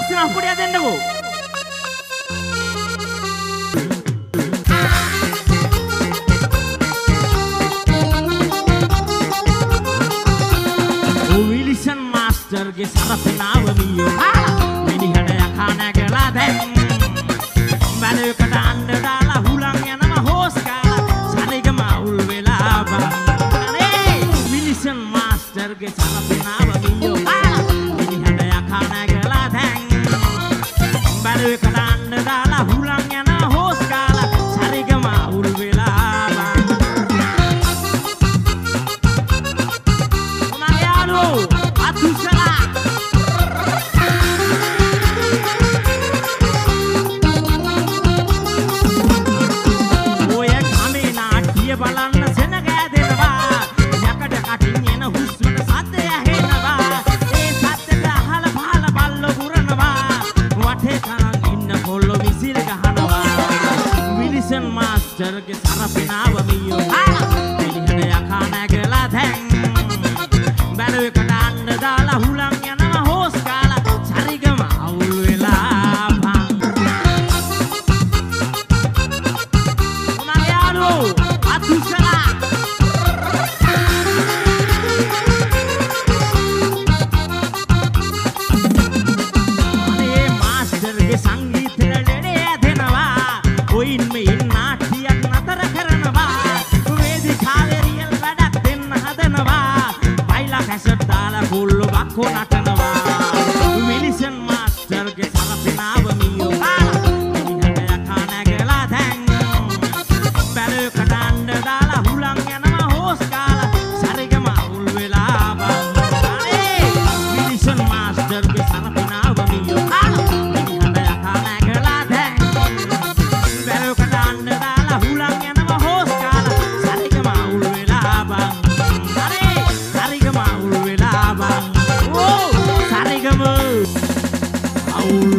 ලස්සන අපුඩිය දෙන්නකෝ. විලිසන් මාස්ටර්ගේ සරපනාව මියෝ මිනිහට යකා නැගලා දැන් බැලුවකට අඬ දාලා හුලං යනවා හොස් කාලා සරිගම අවුල් වෙලා බං විලිසන් මාස්ටර්ගේ සරපනාව මියෝ මිනිහට යකා නැගලා දැන් බැලුවකට අඬ දාලා හුලං යනවා හොස් කාලා සරිගම අවුල් වෙලා බලන්න සෙනග ඇදෙනවා යකඩ කටින් එන හුස්මට සද්දය ඇහෙනවා ඒ සද්දට අහල පහල බල්ලෝ පුරනවා වටේ තරන් ඉන්න කොල්ලෝ විසිර ගහනවා විලිසන් මාස්ටර්ගේ සරපනාව මියෝ මිනිහට යකා නැගලා දැන් බැලුවකට අඬ දාලා හුලං යනවා හොස් කාලා සරිගම අවුල් වෙලා බං මගේ යාළුවෝ අනේ මාස්ටර්ගේ සංගීතය ලෙඩේ ඇදෙනවා කොයින් මේ නාට්‍යයක් නතර කරනවා වේදිකාවේ රියල් වැඩක් දෙන්න හදනවා බයිලා කැසට් දාලා කුල්ලෝ බක්කෝ නටනවා විලිසන් මාස්ටර්ගේ සරපනාව මියෝ මිනිහට යකා නැගලා දැන් බැලුවකට අඬ දාලා හුලං යනවා හොස් කාලා සරිගම අවුල් වෙලා බං අනේ විලිසන් මාස්ටර්ගේ සරපනාව මියෝ මිනිහට යකා නැගලා දැන් බැලුවකට අඬ දාලා හුලං යනවා හොස් කාලා සරිගම අවුල් වෙලා බං අනේ සරිගම අවුල් වෙලා බං ඕ සරිගම අවුල්